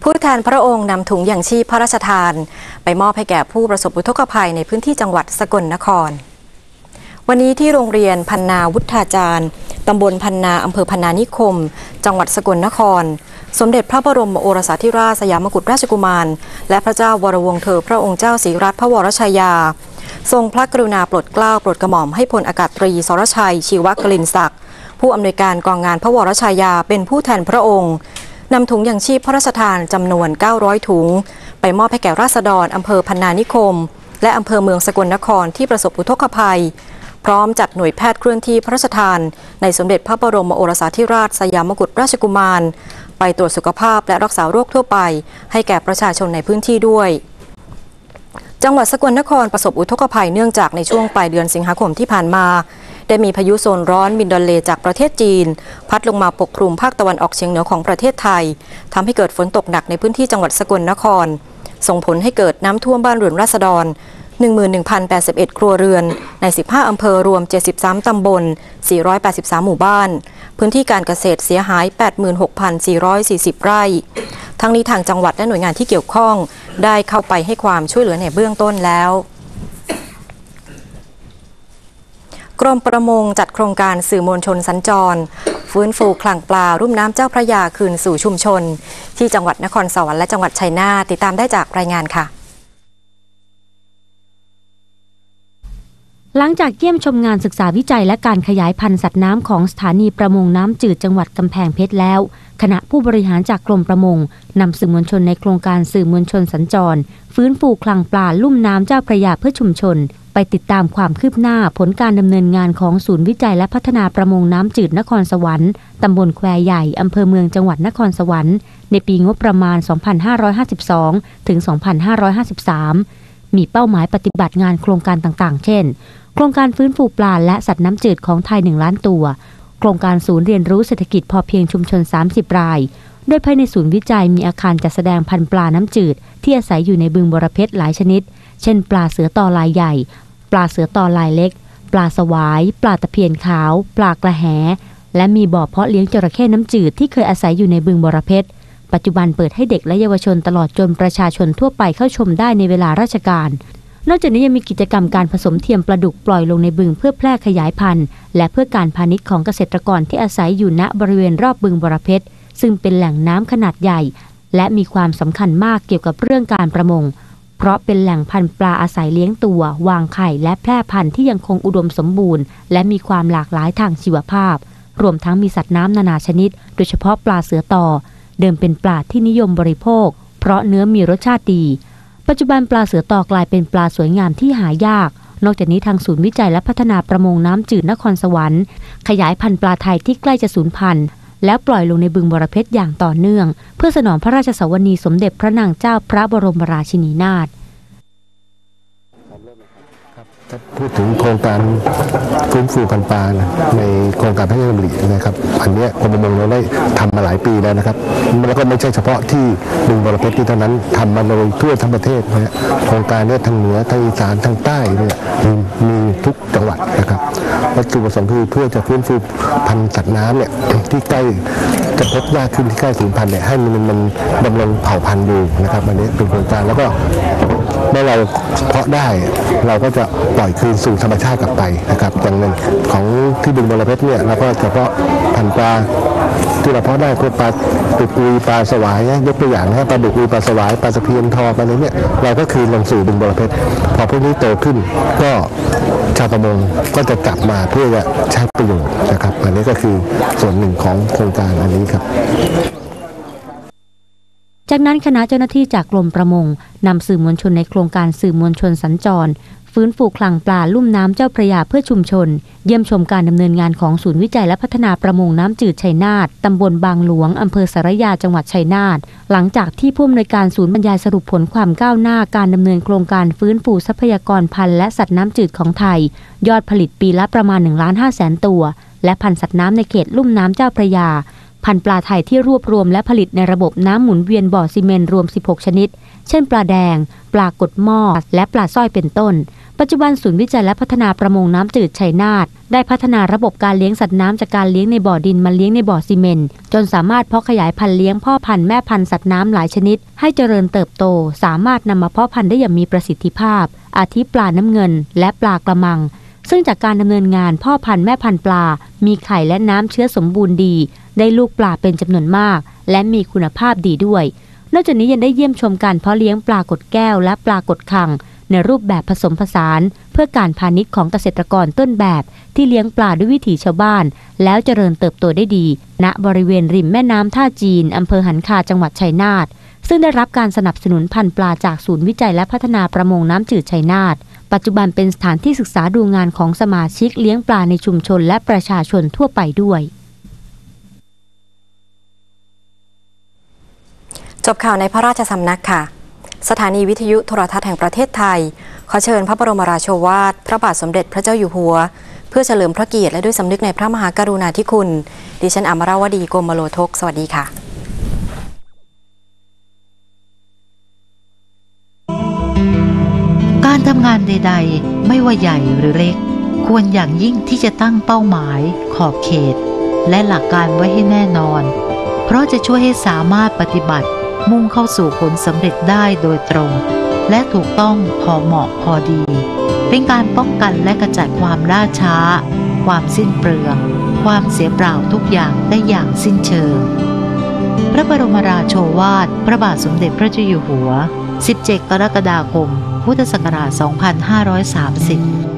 ผู้แทนพระองค์นำถุงยังชีพพระราชทานไปมอบให้แก่ผู้ประสบอุทกภัยในพื้นที่จังหวัดสกลนครวันนี้ที่โรงเรียนพันนาวุฒาจารย์ตำบลพันนาอำเภอพันนานิคมจังหวัดสกลนครสมเด็จพระบรมโอรสาธิราชสยามกุฎราชกุมารและพระเจ้าวรวงศ์เธอพระองค์เจ้าศรีรัตนพระวรชายาทรงพระกรุณาโปรดเกล้าโปรดกระหม่อมให้พลอากาศตรีสรชัยชีวกลินศักดิ์ผู้อำนวยการกองงานพระวรชายาเป็นผู้แทนพระองค์นำถุงยังชีพพระราชทานจำนวน900ถุงไปมอบให้แก่ราษฎรอำเภอพันนานิคมและอำเภอเมืองสกลนครที่ประสบอุทกภัยพร้อมจัดหน่วยแพทย์เคลื่อนที่พระราชทานในสมเด็จพระบรมโอรสาธิราชสยามกุฎราชกุมารไปตรวจสุขภาพและรักษาโรคทั่วไปให้แก่ประชาชนในพื้นที่ด้วยจังหวัดสกลนครประสบอุทกภัยเนื่องจากในช่วงปลายเดือนสิงหาคมที่ผ่านมาได้มีพายุโซนร้อนมินดอลเลจากประเทศจีนพัดลงมาปกคลุมภาคตะวันออกเฉียงเหนือของประเทศไทยทำให้เกิดฝนตกหนักในพื้นที่จังหวัดสกลนครส่งผลให้เกิดน้ำท่วมบ้านเรือนราษฎร 11,081 ครัวเรือนใน15อำเภอรวม73ตำบล483หมู่บ้านพื้นที่การเกษตรเสียหาย 86,440 ไร่ทั้งนี้ทางจังหวัดและหน่วยงานที่เกี่ยวข้องได้เข้าไปให้ความช่วยเหลือในเบื้องต้นแล้วกรมประมงจัดโครงการสื่อมวลชนสัญจรฟื้นฟูคลังปลารุ่มน้ำเจ้าพระยาคืนสู่ชุมชนที่จังหวัดนครสวรรค์และจังหวัดชัยนาทติดตามได้จากรายงานค่ะหลังจากเยี่ยมชมงานศึกษาวิจัยและการขยายพันธุ์สัตว์น้ำของสถานีประมงน้ำจืดจังหวัดกำแพงเพชรแล้วคณะผู้บริหารจากกรมประมงนำสื่อมวลชนในโครงการสื่อมวลชนสัญจรฟื้นฟูคลังปลาลุ่มน้ำเจ้าพระยาเพื่อชุมชนไปติดตามความคืบหน้าผลการดำเนินงานของศูนย์วิจัยและพัฒนาประมงน้ำจืดนครสวรรค์ตำบลแควใหญ่อำเภอเมืองจังหวัดนครสวรรค์ในปีงบประมาณ 2552 ถึง 2553 มีเป้าหมายปฏิบัติงานโครงการต่างๆเช่นโครงการฟื้นฟูปลาและสัตว์น้ำจืดของไทย1ล้านตัวโครงการศูนย์เรียนรู้เศรษฐกิจพอเพียงชุมชน30รายโดยภายในศูนย์วิจัยมีอาคารจัดแสดงพันธุ์ปลาน้ำจืดที่อาศัยอยู่ในบึงบรเพชรหลายชนิดเช่นปลาเสือตอลายใหญ่ปลาเสือตอลายเล็กปลาสวายปลาตะเพียนขาวปลากระแหและมีบ่อเพาะเลี้ยงจระเข้น้ำจืดที่เคยอาศัยอยู่ในบึงบรเพชรปัจจุบันเปิดให้เด็กและเยาวชนตลอดจนประชาชนทั่วไปเข้าชมได้ในเวลาราชการนอกจากนี้ยังมีกิจกรรมการผสมเทียมปลาดุกปล่อยลงในบึงเพื่อแพร่ขยายพันธุ์และเพื่อการพาณิชย์ของเกษตรกรที่อาศัยอยู่ณบริเวณรอบบึงบรเพชรซึ่งเป็นแหล่งน้ำขนาดใหญ่และมีความสำคัญมากเกี่ยวกับเรื่องการประมงเพราะเป็นแหล่งพันธุ์ปลาอาศัยเลี้ยงตัววางไข่และแพร่พันธุ์ที่ยังคงอุดมสมบูรณ์และมีความหลากหลายทางชีวภาพรวมทั้งมีสัตว์น้ำนานาชนิดโดยเฉพาะปลาเสือตอเดิมเป็นปลาที่นิยมบริโภคเพราะเนื้อมีรสชาติดีปัจจุบันปลาเสือตอกลายเป็นปลาสวยงามที่หายากนอกจากนี้ทางศูนย์วิจัยและพัฒนาประมงน้ำจืดนครสวรรค์ขยายพันธุ์ปลาไทยที่ใกล้จะสูญพันธุ์แล้วปล่อยลงในบึงบรเพชรอย่างต่อเนื่องเพื่อสนองพระราชสวนีสมเด็จพระนางเจ้าพระบรมราชินีนาถพูดถึงโครงการฟื้นฟูพันธุ์ปลาในโครงการพระราชดำรินะครับอันนี้กรมประมงเราได้ทำมาหลายปีแล้วนะครับแล้วก็ไม่ใช่เฉพาะที่บึงบรเพชรเท่านั้นทำมาโดยทั่วทั้งประเทศนะฮะโครงการนี้ทางเหนือทางอีสานทางใต้เนี่ยมีทุกจังหวัดนะครับวัตถุประสงค์คือเพื่อจะฟื้นฟูพันธุ์สัตว์น้ำเนี่ยที่ใกล้จะพบยากขึ้นที่ใกล้สูญพันธุ์เนี่ยให้มันดำรงเผ่าพันธุ์อยู่นะครับอันนี้เป็นโครงการแล้วก็เมื่อเราเพาะได้เราก็จะปล่อยคืนสู่ธรรมชาติกลับไปนะครับอย่างนั้นของที่บึงบรเพชรเนี่ยเราก็เฉพาะพันธุ์ปลาที่เราเพาะได้พวกปลาดุกอุยปลาสวายยกตัวอย่างนะปลาดุกอุยปลาสวายปลาตะเพียนทอปลาอะไรเนี่ยเราก็คืนลงสู่บึงบรเพชรพอพวกนี้โตขึ้นก็ชาวประมงก็จะกลับมาเพื่อจะใช้ประโยชน์นะครับอันนี้ก็คือส่วนหนึ่งของโครงการอันนี้ครับจากนั้นคณะเจ้าหน้าที่จากกรมประมงนำสื่อมวลชนในโครงการสื่อมวลชนสัญจรฟื้นฟูคลังปลาลุ่มน้ำเจ้าพระยาเพื่อชุมชนเยี่ยมชมการดำเนินงานของศูนย์วิจัยและพัฒนาประมงน้ำจืดชัยนาทตำบลบางหลวงอำเภอสารยาจังหวัดชัยนาทหลังจากที่ผู้อำนวยการศูนย์บรรยายสรุปผลความก้าวหน้าการดำเนินโครงการฟื้นฟูทรัพยากรพันธุ์และสัตว์น้ำจืดของไทยยอดผลิตปีละประมาณ 1,500,000 ตัวและพันธุ์สัตว์น้ำในเขตลุ่มน้ำเจ้าพระยาพันธุ์ปลาไทยที่รวบรวมและผลิตในระบบน้ำหมุนเวียนบ่อซีเมนต์รวม16ชนิดเช่นปลาแดงปลากดหม้อและปลาสร้อยเป็นต้นปัจจุบันศูนย์วิจัยและพัฒนาประมงน้ำจืดชัยนาทได้พัฒนาระบบการเลี้ยงสัตว์น้ำจากการเลี้ยงในบ่อดินมาเลี้ยงในบ่อซีเมนต์จนสามารถเพาะขยายพันธุ์เลี้ยงพ่อพันธุ์แม่พันธุ์สัตว์น้ำหลายชนิดให้เจริญเติบโตสามารถนำมาเพาะพันธุ์ได้อย่างมีประสิทธิภาพอาทิปลาน้ำเงินและปลากระมังซึ่งจากการดำเนินงานพ่อพันธุ์แม่พันธุ์ปลามีไข่และน้ำเชื้อสมบูรณ์ดีได้ลูกปลาเป็นจำนวนมากและมีคุณภาพดีด้วยนอกจากนี้ยังได้เยี่ยมชมการเพาะเลี้ยงปลากดแก้วและปลากดคังในรูปแบบผสมผสานเพื่อการพาณิชย์ของเกษตรกรต้นแบบที่เลี้ยงปลาด้วยวิถีชาวบ้านแล้วเจริญเติบโตได้ดีณบริเวณริมแม่น้ำท่าจีนอำเภอหันคาจังหวัดชัยนาทซึ่งได้รับการสนับสนุนพันธุ์ปลาจากศูนย์วิจัยและพัฒนาประมงน้ำจืดชัยนาทปัจจุบันเป็นสถานที่ศึกษาดูงานของสมาชิกเลี้ยงปลาในชุมชนและประชาชนทั่วไปด้วยจบข่าวในพระราชสำนักค่ะสถานีวิทยุโทรทัศน์แห่งประเทศไทยขอเชิญพระบรมราโชวาทพระบาทสมเด็จพระเจ้าอยู่หัวเพื่อเฉลิมพระเกียรติและด้วยสำนึกในพระมหากรุณาธิคุณดิฉันอมรวดี โกมโลทกสวัสดีค่ะการทำงานใดๆไม่ว่าใหญ่หรือเล็กควรอย่างยิ่งที่จะตั้งเป้าหมายขอบเขตและหลักการไว้ให้แน่นอนเพราะจะช่วยให้สามารถปฏิบัติมุ่งเข้าสู่ผลสำเร็จได้โดยตรงและถูกต้องพอเหมาะพอดีเป็นการป้องกันและกระจัดความล่าช้าความสิ้นเปลืองความเสียเปล่าทุกอย่างได้อย่างสิ้นเชิงพระบรมราโชวาทพระบาทสมเด็จพระเจ้าอยู่หัว17 กรกฎาคมพุทธศักราช 2530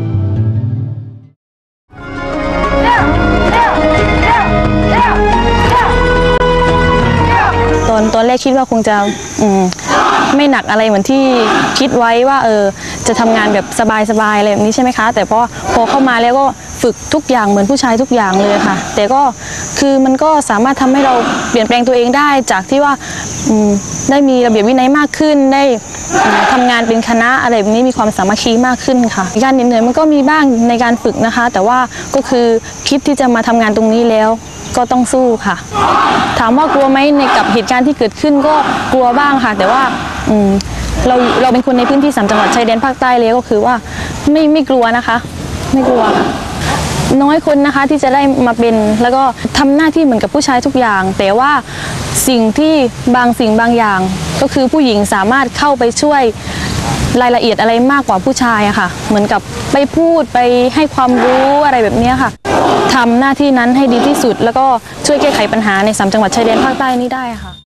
ตอนแรกคิดว่าคงจะไม่หนักอะไรเหมือนที่คิดไว้ว่าจะทำงานแบบสบายๆอะไรแบบนี้ใช่ไหมคะแต่พอเข้ามาแล้วก็ฝึกทุกอย่างเหมือนผู้ชายทุกอย่างเลยค่ะแต่ก็คือมันก็สามารถทำให้เราเปลี่ยนแปลงตัวเองได้จากที่ว่าได้มีระเบียบวินัยมากขึ้นได้ทำงานเป็นคณะอะไรแบบนี้มีความสามัคคีมากขึ้นค่ะการเหนื่อยมันก็มีบ้างในการฝึกนะคะแต่ว่าก็คือคิดที่จะมาทำงานตรงนี้แล้วก็ต้องสู้ค่ะถามว่ากลัวไหมในกับเหตุการณ์ที่เกิดขึ้นก็กลัวบ้างค่ะแต่ว่าเราเป็นคนในพื้นที่3 จังหวัดชายแดนภาคใต้เลยก็คือว่าไม่กลัวนะคะไม่กลัวน้อยคนนะคะที่จะได้มาเป็นแล้วก็ทำหน้าที่เหมือนกับผู้ชายทุกอย่างแต่ว่าสิ่งบางอย่างก็คือผู้หญิงสามารถเข้าไปช่วยรายละเอียดอะไรมากกว่าผู้ชายอะค่ะเหมือนกับไปพูดไปให้ความรู้อะไรแบบนี้ค่ะทำหน้าที่นั้นให้ดีที่สุดแล้วก็ช่วยแก้ไขปัญหาใน3 จังหวัดชายแดนภาคใต้นี้ได้ค่ะ